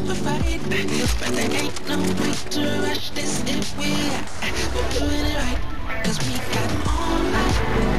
we're right. But there ain't no way to rush this if we're doing it right. 'Cause we got all night.